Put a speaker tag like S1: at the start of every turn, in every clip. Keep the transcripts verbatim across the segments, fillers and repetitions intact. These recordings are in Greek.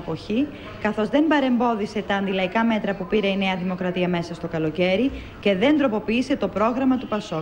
S1: αποχή, καθώς δεν παρεμπόδισε τα αντιλαϊκά μέτρα που πήρε η Νέα Δημοκρατία μέσα στο καλοκαίρι και δεν τροποποίησε το πρόγραμμα του Πασόκ.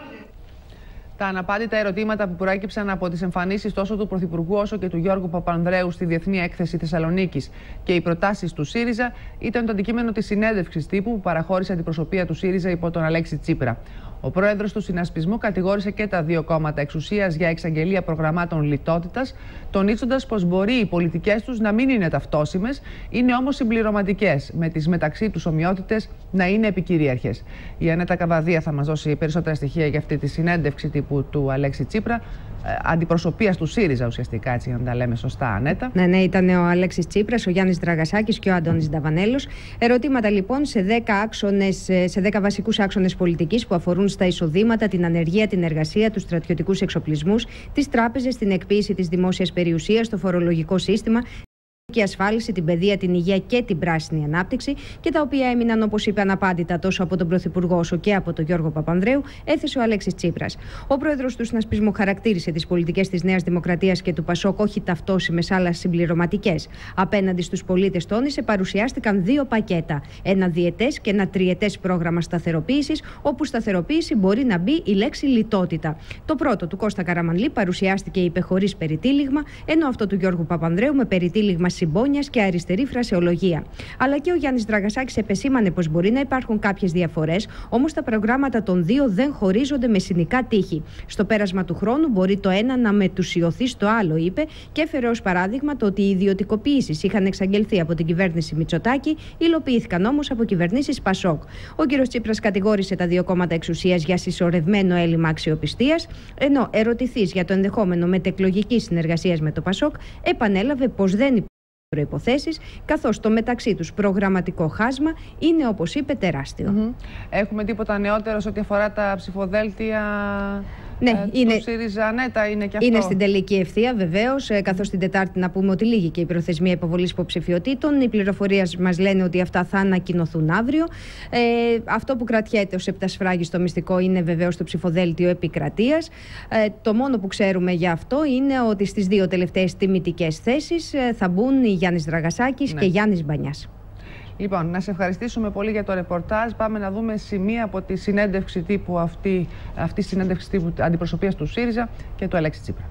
S2: Τα αναπάντητα ερωτήματα που προέκυψαν από τις εμφανίσεις τόσο του Πρωθυπουργού όσο και του Γιώργου Παπανδρέου στη Διεθνή Έκθεση Θεσσαλονίκης και οι προτάσεις του ΣΥΡΙΖΑ ήταν το αντικείμενο της συνέντευξης τύπου που παραχώρησε αντιπροσωπεία του ΣΥΡΙΖΑ υπό τον Αλέξη Τσίπρα. Ο πρόεδρος του συνασπισμού κατηγόρησε και τα δύο κόμματα εξουσίας για εξαγγελία προγραμμάτων λιτότητας, τονίζοντας πως μπορεί οι πολιτικές τους να μην είναι ταυτόσιμες, είναι όμως συμπληρωματικές, με τις μεταξύ τους ομοιότητες να είναι επικυρίαρχες. Η Ανέτα Καβαδία θα μας δώσει περισσότερα στοιχεία για αυτή τη συνέντευξη τύπου του Αλέξη Τσίπρα, αντιπροσωπείας του ΣΥΡΙΖΑ ουσιαστικά, έτσι για να τα λέμε σωστά, Ανέτα.
S3: Ναι, ναι, ήταν ο Αλέξης Τσίπρας, ο Γιάννης Δραγασάκης και ο Αντώνης Νταβανέλος. Ερωτήματα λοιπόν σε δέκα, άξονες, σε δέκα βασικούς άξονες πολιτικής που αφορούν στα εισοδήματα, την ανεργία, την εργασία, τους στρατιωτικούς εξοπλισμούς, τις τράπεζες, την εκποίηση της δημόσιας περιουσίας, το φορολογικό σύστημα, και ασφάλιση, την παιδεία, την υγεία και την πράσινη ανάπτυξη, και τα οποία έμειναν, όπως είπε, αναπάντητα τόσο από τον Πρωθυπουργό όσο και από τον Γιώργο Παπανδρέου, έθεσε ο Αλέξης Τσίπρας. Ο πρόεδρος του συνασπισμού χαρακτήρισε τις πολιτικές της Νέας Δημοκρατίας και του Πασόκ όχι ταυτόσιμες αλλά συμπληρωματικές. Απέναντι στους πολίτες, τόνισε, παρουσιάστηκαν δύο πακέτα. Ένα διετές και ένα τριετές πρόγραμμα σταθεροποίησης, όπου σταθεροποίηση μπορεί να μπει η λέξη λιτότητα. Το πρώτο του Κώστα Καραμανλή παρουσιάστηκε είπε χωρίς περιτύλιγμα, ενώ αυτό του Γιώργου Παπανδρέου με περιτύλιγμα συμπόνιας και αριστερή φρασεολογία. Αλλά και ο Γιάννης Δραγασάκης επεσήμανε πως μπορεί να υπάρχουν κάποιες διαφορές, όμως τα προγράμματα των δύο δεν χωρίζονται με συνικά τείχη. Στο πέρασμα του χρόνου μπορεί το ένα να μετουσιωθεί στο άλλο, είπε, και έφερε ως παράδειγμα το ότι οι ιδιωτικοποιήσεις είχαν εξαγγελθεί από την κυβέρνηση Μητσοτάκη, υλοποιήθηκαν όμως από κυβερνήσεις Πασόκ. Ο κ. Τσίπρας κατηγόρησε τα δύο κόμματα εξουσίας για συσσωρευμένο έλλειμμα αξιοπιστίας, ενώ ερωτηθείς για το ενδεχόμενο μετεκλογικής συνεργασίας με το Πασόκ, επανέλαβε πως δεν υπάρχει προϋποθέσεις, καθώς το μεταξύ τους προγραμματικό χάσμα είναι, όπως είπε, τεράστιο.
S2: Mm-hmm. Έχουμε τίποτα νεότερο σε ό,τι αφορά τα ψηφοδέλτια?
S3: Ναι,
S2: ε,
S3: είναι,
S2: του ΣΥΡΙΖΑ, Ανέτα, είναι και αυτό.
S3: Είναι στην τελική ευθεία, βεβαίως, καθώς την Τετάρτη να πούμε ότι λήγει και η προθεσμία υποβολής υποψηφιωτήτων. Οι πληροφορίες μας λένε ότι αυτά θα ανακοινωθούν αύριο. Ε, αυτό που κρατιέται ως επτασφράγιστο μυστικό είναι βεβαίως το ψηφοδέλτιο επικρατείας. Ε, το μόνο που ξέρουμε για αυτό είναι ότι στις δύο τελευταίες τιμητικές θέσεις ε, θα μπουν οι Γιάννης Δραγασάκης, ναι, και Γιάννης Μπανιάς.
S2: Λοιπόν, να σε ευχαριστήσουμε πολύ για το ρεπορτάζ. Πάμε να δούμε σημεία από τη συνέντευξη τύπου αυτή, αυτή τη συνέντευξη τύπου αντιπροσωπείας του ΣΥΡΙΖΑ και του Αλέξη Τσίπρα.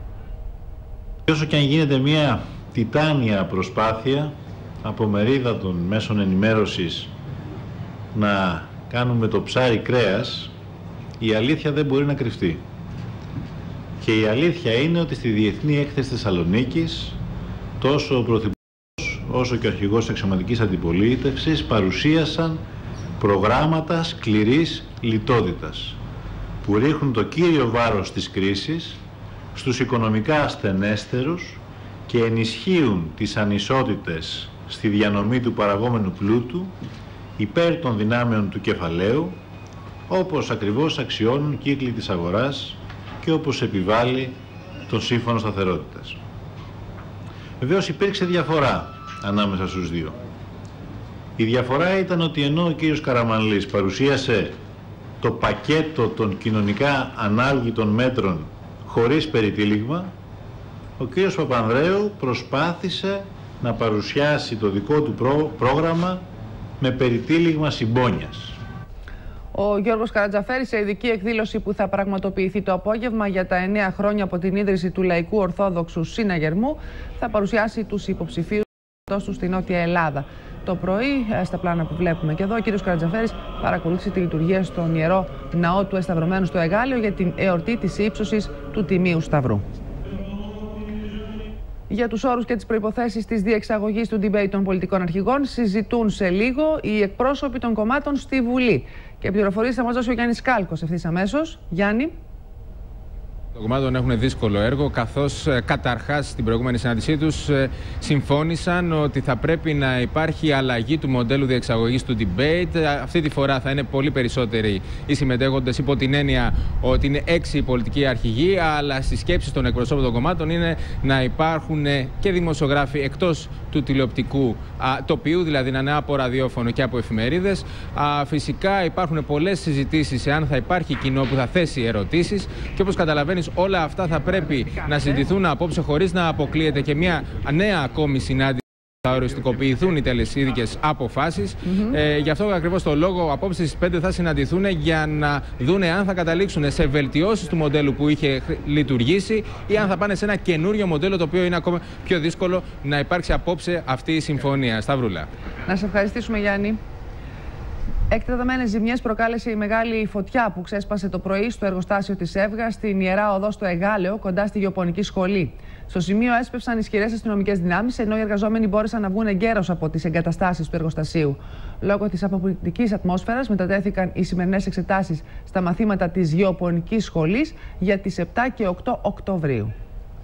S4: Όσο και αν γίνεται μια τιτάνια προσπάθεια από μερίδα των μέσων ενημέρωσης να κάνουμε το ψάρι κρέας, η αλήθεια δεν μπορεί να κρυφτεί. Και η αλήθεια είναι ότι στη Διεθνή Έκθεση Θεσσαλονίκης τόσο ο Πρωθυπουργός όσο και ο αρχηγός αξιωματικής αντιπολίτευσης παρουσίασαν προγράμματα σκληρής λιτότητας που ρίχνουν το κύριο βάρος της κρίσης στους οικονομικά ασθενέστερους και ενισχύουν τις ανισότητες στη διανομή του παραγόμενου πλούτου υπέρ των δυνάμεων του κεφαλαίου, όπως ακριβώς αξιώνουν κύκλοι της αγοράς και όπως επιβάλλει το Σύμφωνο Σταθερότητας. Βεβαίως υπήρξε διαφορά ανάμεσα στους δύο. Η διαφορά ήταν ότι ενώ ο κύριος Καραμανλής παρουσίασε το πακέτο των κοινωνικά ανάλγητων μέτρων χωρίς περιτύλιγμα, ο κύριος Παπανδρέου προσπάθησε να παρουσιάσει το δικό του πρό πρόγραμμα με περιτύλιγμα συμπόνιας.
S2: Ο Γιώργος Καρατζαφέρης, σε ειδική εκδήλωση που θα πραγματοποιηθεί το απόγευμα για τα εννέα χρόνια από την ίδρυση του Λαϊκού Ορθόδοξου Συναγερμού, θα παρουσιάσει τους υποψηφίους του στη Νότια Ελλάδα. Το πρωί, στα πλάνα που βλέπουμε και εδώ, ο κύριος Καρατζαφέρης παρακολούθησε τη λειτουργία στον Ιερό Ναό του Εσταυρωμένου στο Εγάλειο για την εορτή της ύψωσης του Τιμίου Σταυρού. Για τους όρους και τις προϋποθέσεις της διεξαγωγής του debate των πολιτικών αρχηγών συζητούν σε λίγο οι εκπρόσωποι των κομμάτων στη Βουλή. Και πληροφορίες θα μας δώσει ο Γιάννης Κάλκος ευθύς αμέσως. Γιάννη.
S5: Των κομμάτων έχουν δύσκολο έργο, καθώς καταρχάς στην προηγούμενη συνάντησή τους συμφώνησαν ότι θα πρέπει να υπάρχει αλλαγή του μοντέλου διεξαγωγής του debate. Αυτή τη φορά θα είναι πολύ περισσότεροι οι συμμετέχοντες, υπό την έννοια ότι είναι έξι οι πολιτικοί αρχηγοί, αλλά στις σκέψεις των εκπροσώπων των κομμάτων είναι να υπάρχουν και δημοσιογράφοι εκτός του τηλεοπτικού τοπίου, δηλαδή να είναι από ραδιόφωνο και από εφημερίδες. Φυσικά υπάρχουν πολλές συζητήσεις εάν θα υπάρχει κοινό που θα θέσει ερωτήσεις και όπως καταλαβαίνεις, όλα αυτά θα πρέπει να συζητηθούν απόψε χωρίς να αποκλείεται και μια νέα ακόμη συνάντηση θα οριστικοποιηθούν οι τελεσίδικες αποφάσεις. Mm-hmm. Ε, γι' αυτό ακριβώς το λόγο απόψε στις πέντε θα συναντηθούν για να δούνε αν θα καταλήξουν σε βελτιώσεις του μοντέλου που είχε λειτουργήσει ή αν θα πάνε σε ένα καινούριο μοντέλο, το οποίο είναι ακόμα πιο δύσκολο να υπάρξει απόψε αυτή η συμφωνία. Σταυρούλα.
S2: Να σε ευχαριστήσουμε, Γιάννη. Εκτεταμένες ζημιές προκάλεσε η μεγάλη φωτιά που ξέσπασε το πρωί στο εργοστάσιο της ΕΒΓΑ στην Ιερά Οδό στο Εγάλεο, κοντά στη Γεωπονική Σχολή. Στο σημείο έσπευσαν ισχυρές αστυνομικές δυνάμεις, ενώ οι εργαζόμενοι μπόρεσαν να βγουν εγκαίρως από τις εγκαταστάσεις του εργοστασίου. Λόγω της αποπληκτικής ατμόσφαιρας, μετατέθηκαν οι σημερινές εξετάσεις στα μαθήματα της Γεωπονικής Σχολής για τις επτά και οκτώ Οκτωβρίου.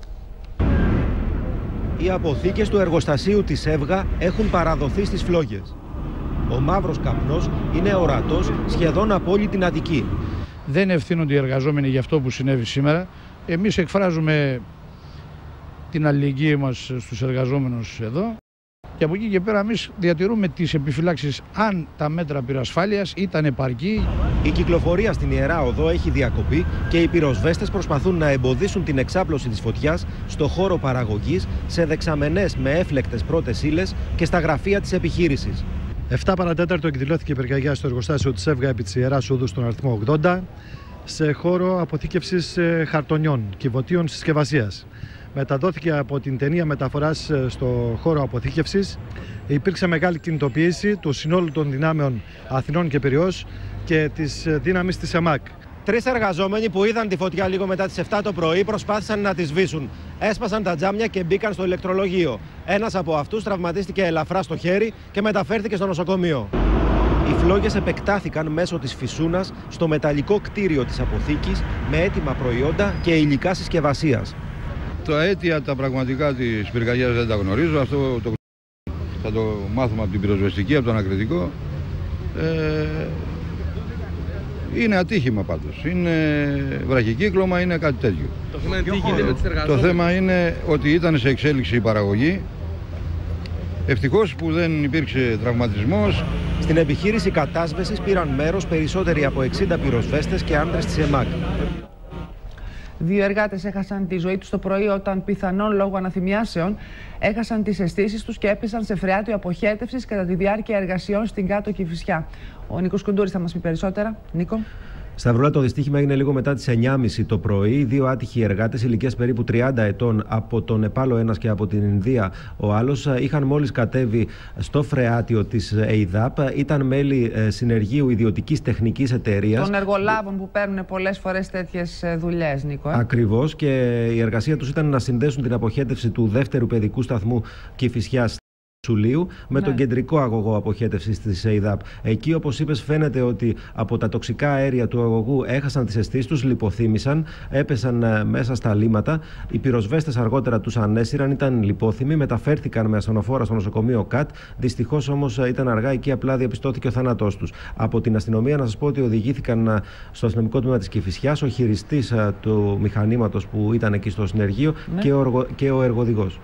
S6: Οι αποθήκες του εργοστασίου της ΕΒΓΑ έχουν παραδοθεί στις φλόγες. Ο μαύρος καπνός είναι ορατός σχεδόν από όλη την Αττική.
S7: Δεν ευθύνονται οι εργαζόμενοι για αυτό που συνέβη σήμερα. Εμείς εκφράζουμε την αλληλεγγύη μας στους εργαζόμενους εδώ. Και από εκεί και πέρα εμείς διατηρούμε τις επιφυλάξεις αν τα μέτρα πυρασφάλειας ήταν επαρκή.
S6: Η κυκλοφορία στην Ιερά Οδό έχει διακοπεί και οι πυροσβέστες προσπαθούν να εμποδίσουν την εξάπλωση της φωτιάς στο χώρο παραγωγής, σε δεξαμενές με έφλεκτες πρώτες ύλες και στα γραφεία της επιχείρησης.
S8: επτά παρά τέταρτο εκδηλώθηκε η πυρκαγιά στο εργοστάσιο της ΕΒΓΑ επί της Ιεράς Οδού στον αριθμό ογδόντα, σε χώρο αποθήκευσης χαρτονιών, κυβωτίων συσκευασίας. Μεταδόθηκε από την ταινία μεταφοράς στο χώρο αποθήκευσης. Υπήρξε μεγάλη κινητοποίηση του συνόλου των δυνάμεων Αθηνών και Πειραιώς και της δύναμης της ΕΜΑΚ.
S6: Τρεις εργαζόμενοι που είδαν τη φωτιά λίγο μετά τις επτά το πρωί προσπάθησαν να τη σβήσουν. Έσπασαν τα τζάμια και μπήκαν στο ηλεκτρολογείο. Ένας από αυτούς τραυματίστηκε ελαφρά στο χέρι και μεταφέρθηκε στο νοσοκομείο. Οι φλόγες επεκτάθηκαν μέσω της φυσούνας στο μεταλλικό κτίριο της αποθήκης με έτοιμα προϊόντα και υλικά συσκευασίας.
S9: Τα αίτια τα πραγματικά της πυρκαγιάς δεν τα γνωρίζω. Αυτό το... θα το μάθουμε από την πυροσβεστική, από το ανακριτικό. Ε... Είναι ατύχημα πάντως. Είναι βραχικύκλωμα, είναι κάτι τέτοιο.
S5: Το θέμα είναι τι γίνεται με τις εργαζόμενες.
S9: Το θέμα είναι ότι ήταν σε εξέλιξη η παραγωγή. Ευτυχώς που δεν υπήρξε τραυματισμός.
S6: Στην επιχείρηση κατάσβεσης πήραν μέρος περισσότεροι από εξήντα πυροσβέστες και άντρες της ΕΜΑΚ.
S2: Δύο εργάτες έχασαν τη ζωή τους το πρωί όταν πιθανόν λόγω αναθυμιάσεων έχασαν τις αισθήσεις τους και έπεσαν σε φρεάτιο αποχέτευσης κατά τη διάρκεια εργασιών στην Κάτω Κηφισιά. Ο Νίκος Κουντούρης θα μας πει περισσότερα. Νίκο.
S6: Σταυρούλα, το δυστύχημα έγινε λίγο μετά τις εννιά και μισή το πρωί. Δύο άτυχοι εργάτες ηλικίας περίπου τριάντα ετών από τον Νεπάλ ο ένας και από την Ινδία ο άλλος είχαν μόλις κατέβει στο φρεάτιο της ΕΙΔΑΠ. Ήταν μέλη συνεργείου ιδιωτικής τεχνικής εταιρείας.
S2: Των εργολάβων που παίρνουν πολλές φορές τέτοιες δουλειές, Νίκο. Ε?
S6: Ακριβώς, και η εργασία τους ήταν να συνδέσουν την αποχέτευση του δεύτερου παιδικού σταθμού Κηφισιάς Σουλίου με ναι. τον κεντρικό αγωγό αποχέτευσης της ΕΙΔΑΠ. Εκεί, όπως είπες, φαίνεται ότι από τα τοξικά αέρια του αγωγού έχασαν τις αισθήσεις τους, λιποθύμησαν, έπεσαν μέσα στα λίμματα. Οι πυροσβέστες αργότερα τους ανέσυραν, ήταν λιπόθυμοι, μεταφέρθηκαν με ασθενοφόρα στο νοσοκομείο ΚΑΤ. Δυστυχώς όμως ήταν αργά, εκεί απλά διαπιστώθηκε ο θάνατός τους. Από την αστυνομία, να σας πω ότι οδηγήθηκαν στο αστυνομικό τμήμα της Κηφισιάς ο χειριστής του μηχανήματος που ήταν εκεί στο συνεργείο ναι. και, ο, και ο εργοδηγός.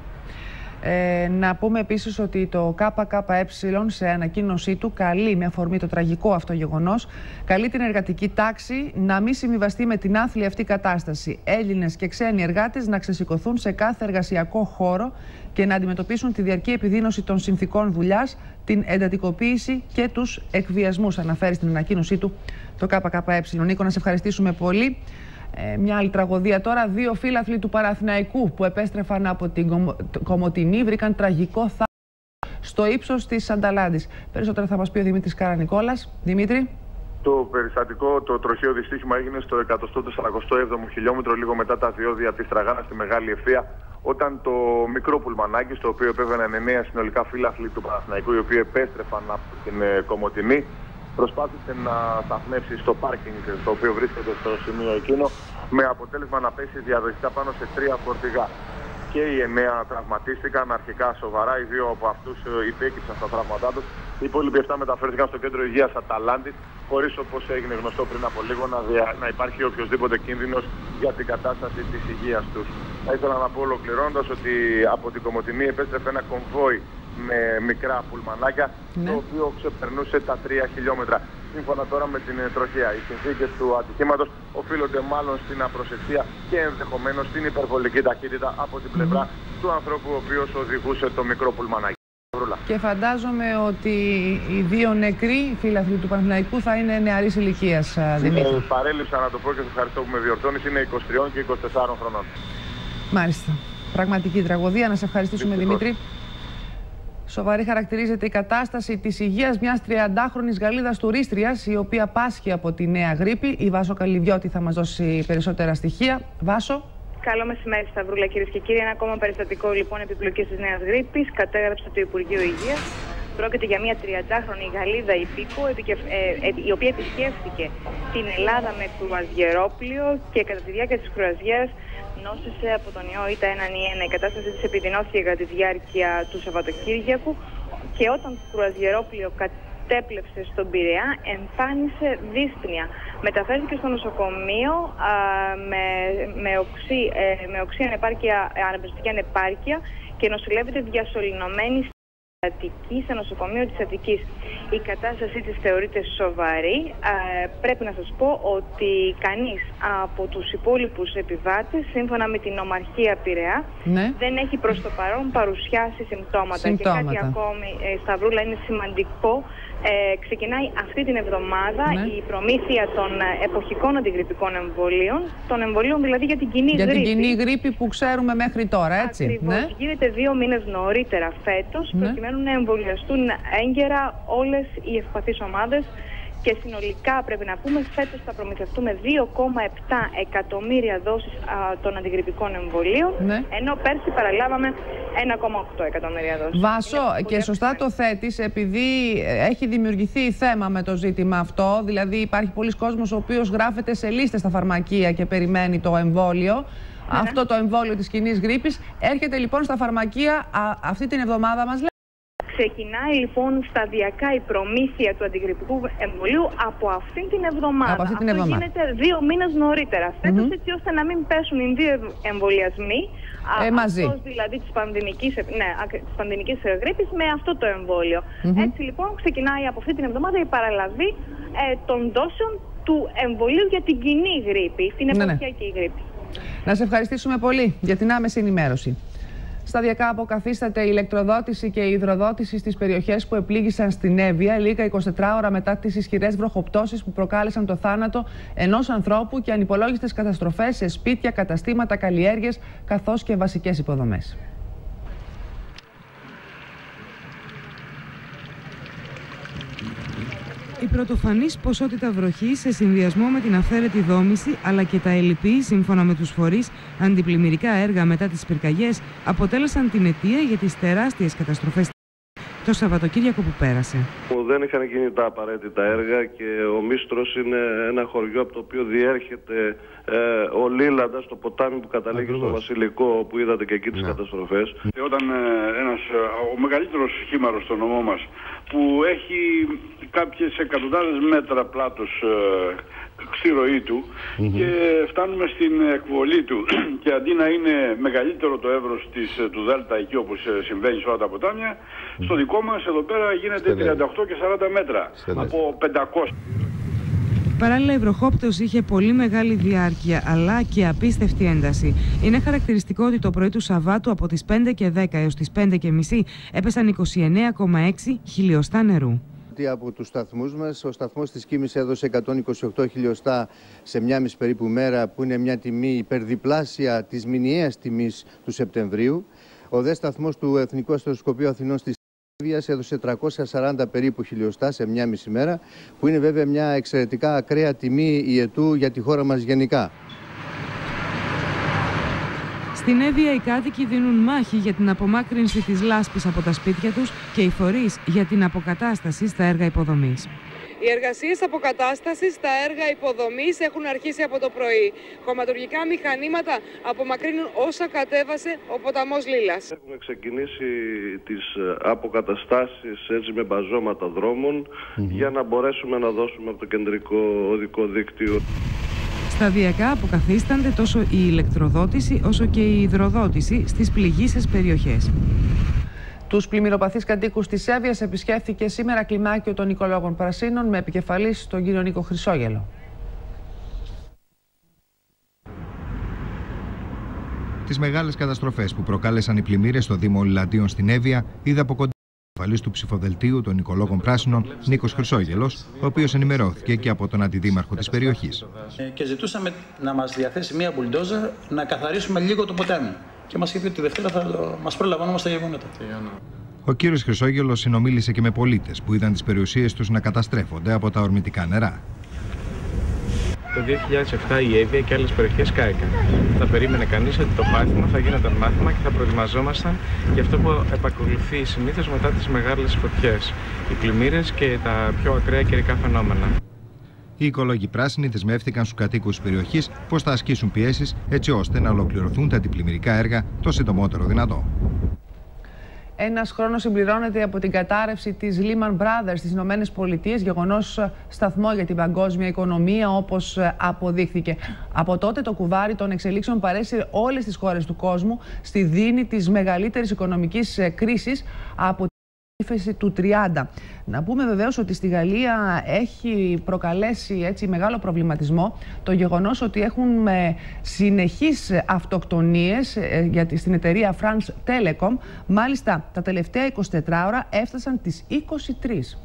S2: Ε, να πούμε επίσης ότι το ΚΚΕ σε ανακοίνωσή του καλεί, με αφορμή το τραγικό αυτό γεγονός, καλεί την εργατική τάξη να μην συμβιβαστεί με την άθλια αυτή κατάσταση. Έλληνες και ξένοι εργάτες να ξεσηκωθούν σε κάθε εργασιακό χώρο και να αντιμετωπίσουν τη διαρκή επιδείνωση των συνθηκών δουλειάς, την εντατικοποίηση και τους εκβιασμούς, αναφέρει στην ανακοίνωσή του το ΚΚΕ. Νίκο, να σε ευχαριστήσουμε πολύ. Ε, μια άλλη τραγωδία τώρα. Δύο φίλαθλοι του Παναθηναϊκού που επέστρεφαν από την Κομο... Κομοτηνή βρήκαν τραγικό θάνατο στο ύψος της Ανταλάντης. Περισσότερα θα μας πει ο Δημήτρης Καρανικόλας. Δημήτρη.
S10: Το περιστατικό, το τροχαίο δυστύχημα έγινε στο εκατόν σαράντα έβδομο χιλιόμετρο, λίγο μετά τα διόδια της Τραγάνας στη Μεγάλη Ευθεία, όταν το μικρό πουλμανάκι, στο οποίο επέβαιναν εννέα συνολικά φίλαθλοι του Παναθηναϊκού, οι οποίοι επέστρεφαν από την Κομοτηνή, προσπάθησε να σταθμεύσει στο πάρκινγκ το οποίο βρίσκεται στο σημείο εκείνο, με αποτέλεσμα να πέσει διαδοχικά πάνω σε τρία φορτηγά. Και οι εννέα τραυματίστηκαν αρχικά σοβαρά, οι δύο από αυτούς υπέκυψαν στα τραύματά τους. Οι υπόλοιποι επτά μεταφέρθηκαν στο κέντρο υγείας Αταλάντης, χωρίς, όπως έγινε γνωστό πριν από λίγο, να, δια... να υπάρχει οποιοδήποτε κίνδυνος για την κατάσταση της υγείας τους. Θα ήθελα να πω ολοκληρώνοντας ότι από την Κομοτηνή επέστρεφε ένα κομβόι με μικρά πουλμανάκια, ναι. το οποίο ξεπερνούσε τα τρία χιλιόμετρα. Σύμφωνα τώρα με την τροχέα, οι συνθήκες του ατυχήματος οφείλονται μάλλον στην απροσεξία και ενδεχομένως στην υπερβολική ταχύτητα από την πλευρά mm. του ανθρώπου ο οποίος οδηγούσε το μικρό πουλμανάκι.
S2: Και φαντάζομαι ότι οι δύο νεκροί φίλαθλοι του Παναθηναϊκού θα είναι νεαρής ηλικίας, Δημήτρη.
S10: Ε, παρέλειψα να το πω και σε ευχαριστώ που με διορθώνεις. Είναι είκοσι τρία και είκοσι τέσσερα χρονών.
S2: Μάλιστα. Πραγματική τραγωδία. Να σε ευχαριστήσουμε, Δυστυχώς. Δημήτρη. Σοβαρή χαρακτηρίζεται η κατάσταση της υγείας μιας τριαντάχρονης Γαλλίδας τουρίστριας, η οποία πάσχει από τη νέα γρίπη. Η Βάσο Καλυβιώτη θα μας δώσει περισσότερα στοιχεία. Βάσο.
S11: Καλό μεσημέρι, Σταυρούλα, κυρίες και κύριοι. Ένα ακόμα περιστατικό λοιπόν επιπλοκής της νέας γρίπης κατέγραψε το Υπουργείο Υγείας. Πρόκειται για μια τριαντάχρονη Γαλλίδα υπήκο, η οποία επισκέφθηκε την Ελλάδα με κρουαζιερόπλιο και κατά τη διάρκεια της κρουαζιέρας νόσησε από τον ιό ΙΤΑ ένα εν ένα. Η κατάσταση της επιδεινώθηκε κατά τη διάρκεια του Σαββατοκύριακου και όταν το κρουαζιερόπλιο κατέπλευσε στον Πειραιά, εμφάνισε δύσπνοια. Μεταφέρθηκε στο νοσοκομείο α, με, με, οξύ, ε, με οξύ ανεπάρκεια, αναπνευστική ανεπάρκεια και νοσηλεύεται διασωληνωμένη στην Αττική, σε νοσοκομείο της Αττικής. Η κατάστασή της θεωρείται σοβαρή. Ε, πρέπει να σας πω ότι κανείς από τους υπόλοιπους επιβάτες, σύμφωνα με την Ομαρχία Πειραιά,
S2: ναι.
S11: δεν έχει προς το παρόν παρουσιάσει συμπτώματα.
S2: συμπτώματα.
S11: Και κάτι ακόμη, ε, Σταυρούλα, είναι σημαντικό. Ε, ξεκινάει αυτή την εβδομάδα ναι. η προμήθεια των εποχικών αντιγρυπικών εμβολίων, των εμβολίων δηλαδή για την κοινή
S2: για
S11: γρίπη.
S2: Για την κοινή γρίπη που ξέρουμε μέχρι τώρα, έτσι.
S11: Ακριβώς. Ναι. Γίνεται δύο μήνες νωρίτερα φέτος,
S2: ναι.
S11: προκειμένου να εμβολιαστούν έγκαιρα όλες οι ευπαθείς ομάδες. Και συνολικά πρέπει να πούμε φέτος θα προμηθευτούμε δύο κόμμα επτά εκατομμύρια δόσεις α, των αντιγρυπικών εμβολίων, ναι. ενώ πέρσι παραλάβαμε ένα κόμμα οκτώ εκατομμύρια δόσεις.
S2: Βάσο, και σωστά το θέτεις, επειδή έχει δημιουργηθεί θέμα με το ζήτημα αυτό, δηλαδή υπάρχει πολλοί κόσμος ο οποίος γράφεται σε λίστες στα φαρμακεία και περιμένει το εμβόλιο. Ναι. Αυτό το εμβόλιο της κοινής γρίπης έρχεται λοιπόν στα φαρμακεία α, αυτή την εβδομάδα, μας λέει.
S11: Ξεκινάει λοιπόν σταδιακά η προμήθεια του αντιγρυπικού εμβολίου από αυτήν την εβδομάδα.
S2: Από αυτή την
S11: Αυτό
S2: εβδομάδα.
S11: γίνεται δύο μήνες νωρίτερα φέτος,
S2: mm-hmm.
S11: έτσι ώστε να μην πέσουν οι δύο εμβολιασμοί,
S2: ε, μαζί.
S11: αυτός δηλαδή της πανδημικής, ναι, της πανδημικής γρίπης με αυτό το εμβόλιο. Mm-hmm. Έτσι λοιπόν ξεκινάει από αυτή την εβδομάδα η παραλαβή ε, των δόσεων του εμβολίου για την κοινή γρίπη, την εποχιακή ναι, ναι. γρίπη.
S2: Να σε ευχαριστήσουμε πολύ για την άμεση ενημέρωση. Σταδιακά αποκαθίσταται η ηλεκτροδότηση και η υδροδότηση στις περιοχές που επλήγησαν στην Εύβοια λίγα εικοσιτέσσερις ώρα μετά τις ισχυρές βροχοπτώσεις που προκάλεσαν το θάνατο ενός ανθρώπου και ανυπολόγιστες καταστροφές σε σπίτια, καταστήματα, καλλιέργειες καθώς και βασικές υποδομές.
S12: Η πρωτοφανής ποσότητα βροχής σε συνδυασμό με την αυθαίρετη δόμηση αλλά και τα ελλειπή, σύμφωνα με τους φορείς, αντιπλημμυρικά έργα μετά τις πυρκαγιές αποτέλεσαν την αιτία για τις τεράστιες καταστροφές το Σαββατοκύριακο που πέρασε.
S13: Δεν είχαν γίνει τα απαραίτητα έργα και ο Μίστρος είναι ένα χωριό από το οποίο διέρχεται ε, ο Λίλαντας, το ποτάμι που καταλήγει Ακριβώς. στο Βασιλικό, όπου είδατε και εκεί τις ναι. καταστροφές.
S14: Και όταν ε, ένας, ο μεγαλύτερος χήμαρος στο νομό μας, που έχει κάποιες εκατοντάδες μέτρα πλάτος ε, στη ροή του mm-hmm. και φτάνουμε στην εκβολή του και αντί να είναι μεγαλύτερο το εύρος της, του Δέλτα εκεί όπως συμβαίνει σε όλα τα ποτάμια, mm-hmm. στο δικό μας εδώ πέρα γίνεται Στενέ. τριάντα οκτώ και σαράντα μέτρα Στενέ. από πεντακόσια.
S12: Παράλληλα, η βροχόπτωση είχε πολύ μεγάλη διάρκεια αλλά και απίστευτη ένταση. Είναι χαρακτηριστικό ότι το πρωί του Σαββάτου από τις πέντε και δέκα έως τις πέντε και μισή έπεσαν είκοσι εννέα κόμμα έξι χιλιοστά νερού.
S15: Από τους σταθμούς μας, ο σταθμός της Κίμης έδωσε εκατόν είκοσι οκτώ χιλιοστά σε μια μισή περίπου μέρα, που είναι μια τιμή υπερδιπλάσια της μηνιαίας τιμής του Σεπτεμβρίου. Ο δε σταθμός του Εθνικού Αστροσκοπείου Αθηνών της Εύβοιας έδωσε τριακόσια σαράντα περίπου χιλιοστά σε μια μισή μέρα, που είναι βέβαια μια εξαιρετικά ακραία τιμή ιετού για τη χώρα μας γενικά.
S12: Στην Εύβοια οι κάτοικοι δίνουν μάχη για την απομάκρυνση της λάσπης από τα σπίτια τους και οι φορείς για την αποκατάσταση στα έργα υποδομής.
S16: Οι εργασίες αποκατάστασης στα έργα υποδομής έχουν αρχίσει από το πρωί. Χωματουργικά μηχανήματα απομακρύνουν όσα κατέβασε ο ποταμός Λίλας.
S13: Έχουμε ξεκινήσει τις αποκαταστάσεις έτσι με μπαζώματα δρόμων mm-hmm. για να μπορέσουμε να δώσουμε από το κεντρικό οδικό δίκτυο.
S12: Σταδιακά αποκαθίστανται τόσο η ηλεκτροδότηση όσο και η υδροδότηση στις πληγείσες περιοχές.
S2: Τους πλημμυροπαθείς κατοίκους της Εύβοιας επισκέφθηκε σήμερα κλιμάκιο των οικολόγων Πρασίνων με επικεφαλής τον κύριο Νίκο Χρυσόγελο.
S17: Τις μεγάλες καταστροφές που προκάλεσαν οι πλημμύρες στο Δήμο Λιλαντίων στην Εύβοια είδε από κοντά Επικεφαλής του ψηφοδελτίου των οικολόγων Πράσινων, Νίκος Χρυσόγελος, ο οποίος ενημερώθηκε και από τον αντιδήμαρχο της περιοχής.
S18: Και ζητούσαμε να μας διαθέσει μία μπουλντόζα να καθαρίσουμε λίγο το ποτάμι. Και μας είπε ότι τη Δευτέρα θα μας προλαμβάνουμε όμως τα γεγονότα.
S17: Ο κύριος Χρυσόγελος συνομίλησε και με πολίτες που είδαν τις περιουσίες τους να καταστρέφονται από τα ορμητικά νερά.
S19: Το δύο χιλιάδες επτά η Εύβοια και άλλες περιοχές κάηκαν. Θα περίμενε κανείς ότι το μάθημα θα γινόταν μάθημα και θα προετοιμαζόμασταν για αυτό που επακολουθεί συνήθως μετά τις μεγάλες φωτιές, οι πλημμύρες και τα πιο ακραία καιρικά φαινόμενα.
S17: Οι οικολόγοι πράσινοι δεσμεύτηκαν στους κατοίκους της περιοχής πως θα ασκήσουν πιέσεις έτσι ώστε να ολοκληρωθούν τα αντιπλημμυρικά έργα το συντομότερο δυνατό.
S2: Ένας χρόνος συμπληρώνεται από την κατάρρευση της Lehman Brothers στις Ηνωμένες Πολιτείες, γεγονός σταθμό για την παγκόσμια οικονομία όπως αποδείχθηκε. Από τότε το κουβάρι των εξελίξεων παρέσυρε όλες τις χώρες του κόσμου στη δίνη της μεγαλύτερης οικονομικής κρίσης από την ύφεση του τριάντα. Να πούμε βεβαίως ότι στη Γαλλία έχει προκαλέσει έτσι μεγάλο προβληματισμό το γεγονός ότι έχουν συνεχείς αυτοκτονίες γιατί στην εταιρεία France Telecom. Μάλιστα τα τελευταία εικοσιτέσσερις ώρα έφτασαν τις είκοσι τρεις.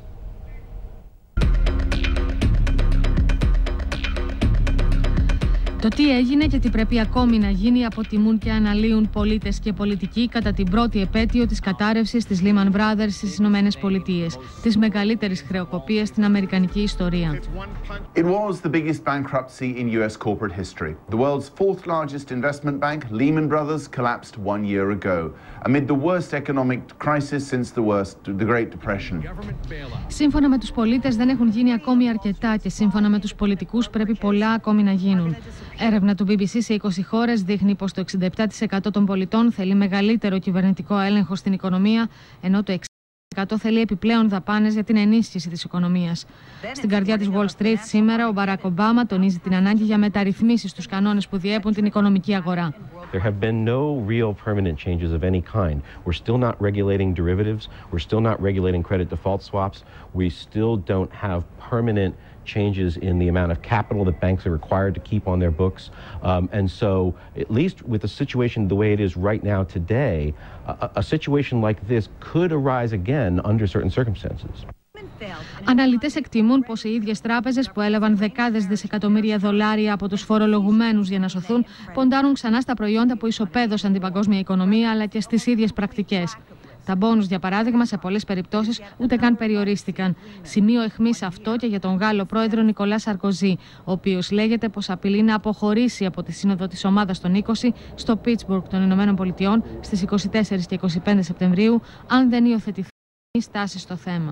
S20: Το τι έγινε και τι πρέπει ακόμη να γίνει αποτιμούν και αναλύουν πολίτες και πολιτικοί κατά την πρώτη επέτειο της κατάρρευσης της Lehman Brothers στις Ηνωμένες Πολιτείες, της μεγαλύτερης χρεοκοπίας στην αμερικανική ιστορία.
S21: It was the biggest bankruptcy in U S corporate history. The world's fourth largest investment bank, Lehman Brothers, collapsed one year ago, amid the worst economic crisis since the worst, the Great Depression.
S20: Σύμφωνα με τους πολίτες δεν έχουν γίνει ακόμη αρκετά και σύμφωνα με τους πολιτικούς πρέπει πολλά ακόμη να γίνουν. Έρευνα του μπι μπι σι σε είκοσι χώρες δείχνει πως το εξήντα επτά τοις εκατό των πολιτών θέλει μεγαλύτερο κυβερνητικό έλεγχο στην οικονομία, ενώ το εξήντα τοις εκατό θέλει επιπλέον δαπάνες για την ενίσχυση της οικονομίας. Στην καρδιά της Wall Street σήμερα ο Μπαράκ Ομπάμα τονίζει την ανάγκη για μεταρρυθμίσεις στους κανόνες που διέπουν την οικονομική αγορά.
S22: There have been no real permanent changes of any kind. We're still not regulating derivatives. We're still not regulating credit default swaps. We still don't have permanent changes in the amount of capital that banks are required to keep on their books. Um, and so, at least with the situation the way it is right now today, a, a situation like this could arise again under certain circumstances.
S20: Αναλυτές εκτιμούν πως οι ίδιες τράπεζες που έλαβαν δεκάδες δισεκατομμύρια δολάρια από τους φορολογουμένους για να σωθούν, ποντάρουν ξανά στα προϊόντα που ισοπαίδωσαν την παγκόσμια οικονομία αλλά και στις ίδιες πρακτικές. Τα μπόνους, για παράδειγμα, σε πολλές περιπτώσεις ούτε καν περιορίστηκαν. Σημείο αιχμής αυτό και για τον Γάλλο πρόεδρο Νικολά Σαρκοζή, ο οποίος λέγεται πως απειλεί να αποχωρήσει από τη σύνοδο της ομάδας των είκοσι στο Πίτσμπουργκ των Ηνωμένων Πολιτειών στις είκοσι τέσσερις και είκοσι πέντε Σεπτεμβρίου, αν δεν υιοθετηθεί στάση στο θέμα.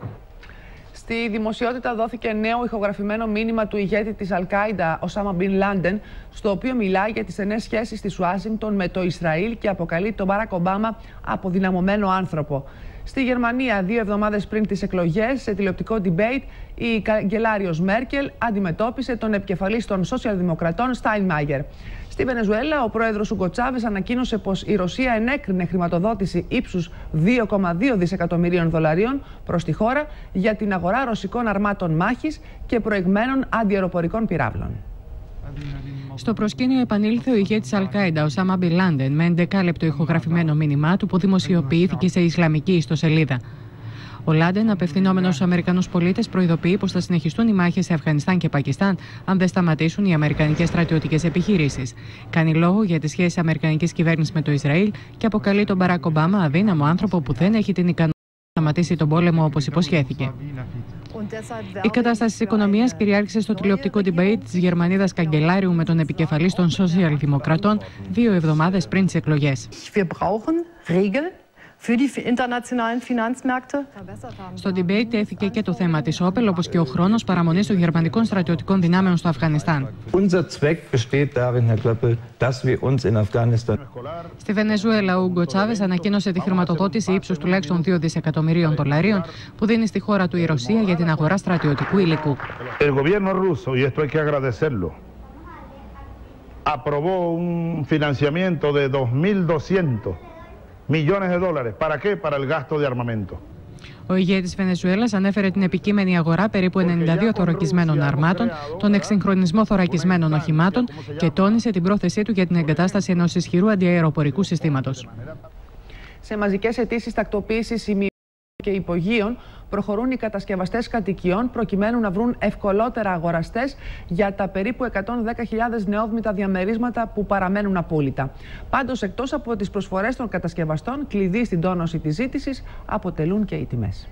S2: Στη δημοσιότητα δόθηκε νέο ηχογραφημένο μήνυμα του ηγέτη της Αλ-Κάιντα, Οσάμα Μπιν Λάντεν, στο οποίο μιλάει για τις στενές σχέσεις της Ουάσιγκτον με το Ισραήλ και αποκαλεί τον Μπαράκ Ομπάμα αποδυναμωμένο άνθρωπο. Στη Γερμανία, δύο εβδομάδες πριν τις εκλογές, σε τηλεοπτικό debate, η καγκελάριος Μέρκελ αντιμετώπισε τον επικεφαλής των Σοσιαλδημοκρατών Στάινμαγερ. Στη Βενεζουέλα, ο πρόεδρος Ούγκο Τσάβες ανακοίνωσε πως η Ρωσία ενέκρινε χρηματοδότηση ύψους δύο κόμμα δύο δισεκατομμυρίων δολαρίων προς τη χώρα για την αγορά ρωσικών αρμάτων μάχης και προηγμένων αντιαεροπορικών πυράβλων.
S23: Στο προσκήνιο επανήλθε ο ηγέτης Αλ-Κάιντα, Οσάμα Μπιν Λάντεν, με έντεκα-λεπτό ηχογραφημένο μήνυμά του που δημοσιοποιήθηκε σε ισλαμική ιστοσελίδα. Ο Λάντεν, απευθυνόμενος στους Αμερικανούς πολίτες, προειδοποιεί πως θα συνεχιστούν οι μάχες σε Αφγανιστάν και Πακιστάν αν δεν σταματήσουν οι αμερικανικές στρατιωτικές επιχειρήσεις. Κάνει λόγο για τις σχέσεις αμερικανικής κυβέρνησης με το Ισραήλ και αποκαλεί τον Μπαράκ Ομπάμα αδύναμο άνθρωπο που δεν έχει την ικανότητα να σταματήσει τον πόλεμο όπως υποσχέθηκε. Η κατάσταση της οικονομίας κυριάρχησε στο τηλεοπτικό debate της Γερμανίδας καγκελάριου με τον επικεφαλής των Σοσιαλδημοκρατών δύο εβδομάδες πριν τις εκλογές. Στο debate τέθηκε και το θέμα της Όπελ, όπως και ο χρόνος παραμονής των γερμανικών στρατιωτικών δυνάμεων στο Αφγανιστάν. Στη Βενεζουέλα, ο Ούγκο Τσάβες ανακοίνωσε τη χρηματοδότηση ύψους τουλάχιστον δύο δισεκατομμυρίων δολαρίων που δίνει στη χώρα του η Ρωσία για την αγορά στρατιωτικού υλικού.
S24: Aprobó un financiamiento de dos mil doscientos millones de dólares. ¿Para qué? Para el gasto de armamento.
S23: Ο ηγέτης Βενεζουέλας ανέφερε την επικείμενη αγορά περίπου ενενήντα δύο θωρακισμένων αρμάτων, τον εξυγχρονισμό θωρακισμένων οχημάτων και τόνισε την πρόθεσή του για την εγκατάσταση ενός ισχυρού αντιαεροπορικού συστήματος.
S2: Σε μαζικές αιτήσεις τακτοποίησης και υπογείων προχωρούν οι κατασκευαστές κατοικιών προκειμένου να βρουν ευκολότερα αγοραστές για τα περίπου εκατόν δέκα χιλιάδες νεόδμητα διαμερίσματα που παραμένουν απόλυτα. Πάντως, εκτός από τις προσφορές των κατασκευαστών, κλειδί στην τόνωση της ζήτησης αποτελούν και οι τιμές.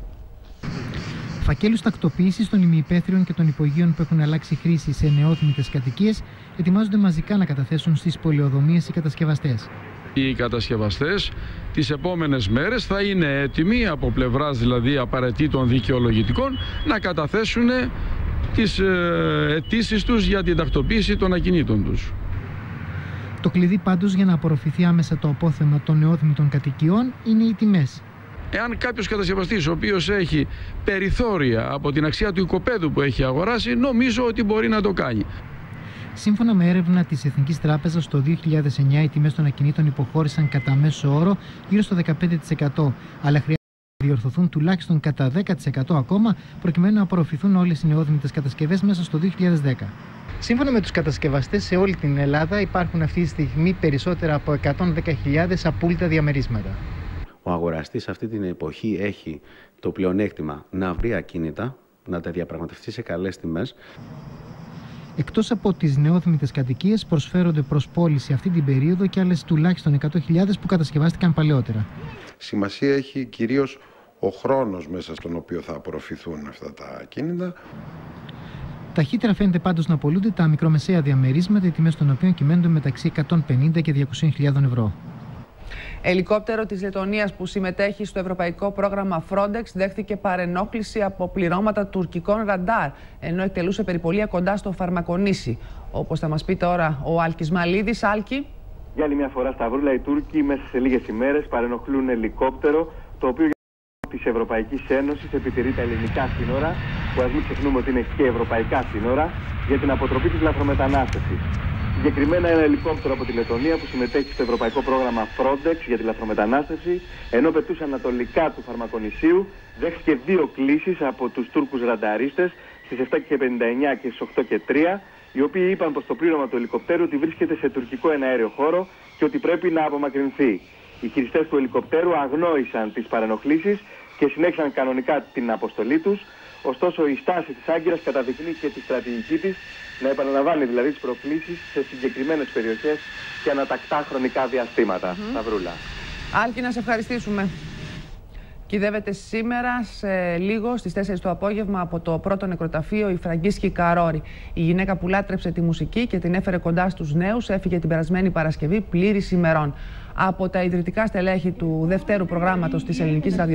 S1: Φακέλους τακτοποίησης των ημιυπαίθριων και των υπογείων που έχουν αλλάξει χρήση σε νεόδμητες κατοικίες ετοιμάζονται μαζικά να καταθέσουν στις πολεοδομίες οι κατασκευαστές.
S3: Οι κατασκευαστές τις επόμενες μέρες θα είναι έτοιμοι, από πλευράς δηλαδή απαραίτητων δικαιολογητικών, να καταθέσουν τις αιτήσεις τους για την τακτοποίηση των ακινήτων τους.
S1: Το κλειδί πάντως για να απορροφηθεί άμεσα το απόθεμα των νεόδμητων κατοικιών είναι οι τιμές.
S3: Εάν κάποιος κατασκευαστής ο οποίος έχει περιθώρια από την αξία του οικοπαίδου που έχει αγοράσει, νομίζω ότι μπορεί να το κάνει.
S1: Σύμφωνα με έρευνα της Εθνικής Τράπεζας, το δύο χιλιάδες εννιά οι τιμές των ακινήτων υποχώρησαν κατά μέσο όρο γύρω στο δεκαπέντε τοις εκατό, αλλά χρειάζεται να διορθωθούν τουλάχιστον κατά δέκα τοις εκατό ακόμα, προκειμένου να απορροφηθούν όλες οι νεόδμητες κατασκευές μέσα στο δύο χιλιάδες δέκα. Σύμφωνα με τους κατασκευαστές, σε όλη την Ελλάδα υπάρχουν αυτή τη στιγμή περισσότερα από εκατόν δέκα χιλιάδες απόλυτα διαμερίσματα.
S4: Ο αγοραστής αυτή την εποχή έχει το πλεονέκτημα να βρει ακίνητα, να τα διαπραγματευτεί σε καλές τιμές.
S1: Εκτός από τις νεόδμητες κατοικίες, προσφέρονται προς πώληση αυτή την περίοδο και άλλες τουλάχιστον εκατό χιλιάδες που κατασκευάστηκαν παλαιότερα.
S7: Σημασία έχει κυρίως ο χρόνος μέσα στον οποίο θα απορροφηθούν αυτά τα ακίνητα.
S1: Ταχύτερα φαίνεται πάντως να απολούνται τα μικρομεσαία διαμερίσματα, οι τιμές των οποίων κυμαίνονται μεταξύ εκατόν πενήντα και διακόσιες χιλιάδες ευρώ.
S2: Ελικόπτερο της Λετωνίας που συμμετέχει στο ευρωπαϊκό πρόγραμμα Frontex δέχθηκε παρενόχληση από πληρώματα τουρκικών ραντάρ, ενώ εκτελούσε περιπολία κοντά στο Φαρμακονήσι. Όπως θα μας πει τώρα ο Άλκης Μαλίδης. Άλκη.
S25: Για άλλη μια φορά, Σταυρούλα, οι Τούρκοι μέσα σε λίγες ημέρες παρενοχλούν ελικόπτερο, το οποίο της Ευρωπαϊκής Ένωσης επιτηρεί τα ελληνικά σύνορα, που ας μην ξεχνούμε ότι είναι και ευρωπαϊκά σύνορα, για την αποτροπή της λαθρομετανάστευσης. Συγκεκριμένα ένα ελικόπτερο από τη Λετωνία που συμμετέχει στο ευρωπαϊκό πρόγραμμα Frontex για τη λαθρομετανάστευση, ενώ πετούσε ανατολικά του Φαρμακονησίου, δέχτηκε δύο κλήσεις από τους Τούρκους ρανταρίστες στις επτά και πενήντα εννιά και στις οκτώ και τρία, οι οποίοι είπαν πως το πλήρωμα του ελικοπτέρου ότι βρίσκεται σε τουρκικό εναέριο χώρο και ότι πρέπει να απομακρυνθεί. Οι χειριστές του ελικοπτέρου αγνόησαν τις παρενοχλήσεις και συνέχισαν κανονικά την αποστολή τους. Ωστόσο, η στάση της Άγκυρας καταδεικνύει και τη στρατηγική της να επαναλαμβάνει δηλαδή τις προκλήσεις σε συγκεκριμένες περιοχές και ανατακτά χρονικά διαστήματα. Mm-hmm. Σταυρούλα.
S2: Άλκη, να σε ευχαριστήσουμε. Κυδεύεται σήμερα σε λίγο στις τέσσερις το απόγευμα από το πρώτο νεκροταφείο η Φραγκίσκη Καρόρη. Η γυναίκα που λάτρεψε τη μουσική και την έφερε κοντά στους νέους έφυγε την περασμένη Παρασκευή πλήρης ημερών. Από τα ιδρυτικά στελέχη του δευτέρου προγράμματος της ελληνικής ραδιοφωνίας,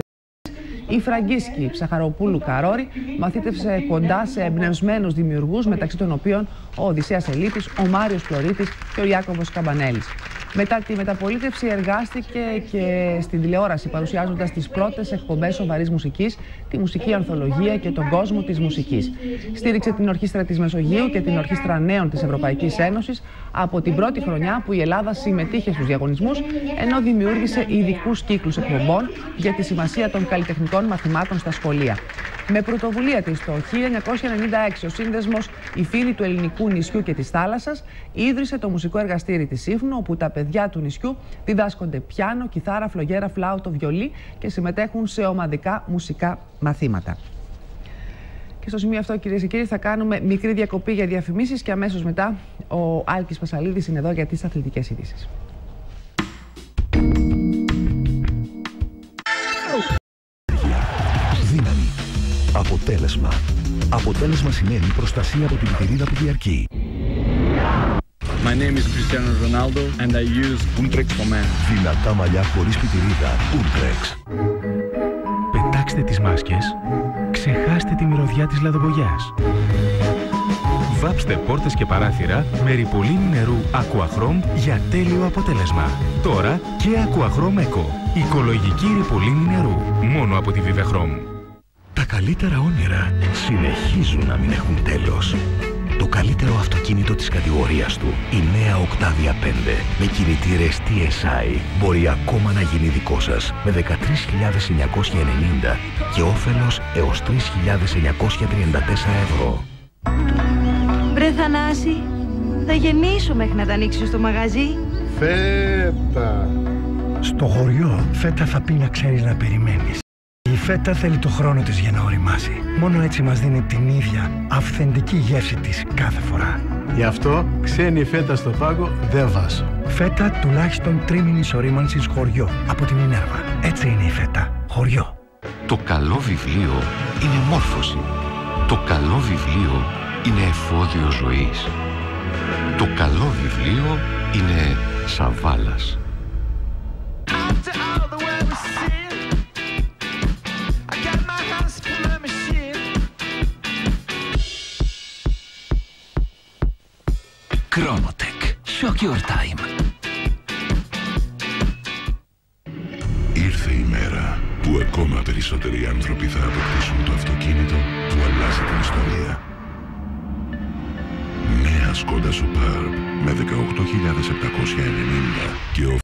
S2: η Φραγκίσκη Ψαχαροπούλου Καρόρη μαθήτευσε κοντά σε εμπνευσμένους δημιουργούς, μεταξύ των οποίων ο Οδυσσέας Ελίτης, ο Μάριος Πλωρίτης και ο Ιάκωβος Καμπανέλης. Μετά τη μεταπολίτευση εργάστηκε και στην τηλεόραση, παρουσιάζοντας τις πρώτες εκπομπές σοβαρής μουσικής, τη μουσική ανθολογία και τον κόσμο της μουσικής. Στήριξε την Ορχήστρα της Μεσογείου και την Ορχήστρα Νέων της Ευρωπαϊκής Ένωσης από την πρώτη χρονιά που η Ελλάδα συμμετείχε στους διαγωνισμούς, ενώ δημιούργησε ειδικούς κύκλους εκπομπών για τη σημασία των καλλιτεχνικών μαθημάτων στα σχολεία. Με πρωτοβουλία της το χίλια εννιακόσια ενενήντα έξι ο Σύνδεσμος «Οι Φίλοι του Ελληνικού Νησιού και της Θάλασσας» ίδρυσε το μουσικό εργαστήρι της Σύφνου, όπου τα παιδιά του νησιού διδάσκονται πιάνο, κιθάρα, φλογέρα, φλάουτο, βιολί και συμμετέχουν σε ομαδικά μουσικά μαθήματα. Και στο σημείο αυτό, κυρίες και κύριοι, θα κάνουμε μικρή διακοπή για διαφημίσεις και αμέσως μετά ο Άλκης Πασαλίδης είναι εδώ για τις αθλητικές ειδήσεις.
S26: Δύναμη. Αποτέλεσμα. Αποτέλεσμα σημαίνει προστασία από την πυρίδα που διαρκεί.
S27: My name is Cristiano Ronaldo and I use Ultrex for Men.
S26: Δυνατά μαλλιά χωρίς πιτηρίδα. Ultrex.
S28: Πετάξτε τις μάσκες. Ξεχάστε τη μυρωδιά της λαδομπογιάς. Βάψτε πόρτες και παράθυρα με ριπολίνη νερού Aquachrom για τέλειο αποτέλεσμα. Τώρα και Aquachrom Eco. Οικολογική ριπολίνη νερού. Μόνο από τη Vivechrom.
S26: Τα καλύτερα όνειρα συνεχίζουν να μην έχουν τέλος. Το καλύτερο αυτοκίνητο της κατηγορίας του, η νέα Octavia πέντε, με κινητήρες τι ες άι, μπορεί ακόμα να γίνει δικό σας με δεκατρείς χιλιάδες εννιακόσια ενενήντα και όφελος έως τρεις χιλιάδες εννιακόσια τριάντα τέσσερα ευρώ.
S29: Βρε Θανάση, θα γεννήσω μέχρι να τα ανοίξεις στο μαγαζί.
S30: Φέτα.
S31: Στο χωριό, φέτα θα πει να ξέρεις να περιμένεις.
S5: φέτα θέλει το χρόνο της για να οριμάσει. Μόνο έτσι μας δίνει την ίδια αυθεντική γεύση της κάθε φορά.
S6: Γι' αυτό ξένη φέτα στο πάγκο δεν βάζω.
S5: Φέτα τουλάχιστον τρίμηνης ορίμανσης χωριό από τη Μινέρβα. Έτσι είναι η φέτα. Χωριό.
S26: Το καλό βιβλίο είναι μόρφωση. Το καλό βιβλίο είναι εφόδιο ζωής. Το καλό βιβλίο είναι Σαβάλας. Chronotec. Shock your time.
S8: Ήρθε η μέρα που ακόμα περισσότεροι άνθρωποι θα αποκτήσουν το αυτοκίνητο που αλλάζει την ιστορία. Νέα Skoda Superb με δεκαοκτώ χιλιάδες επτακόσια ενενήντα και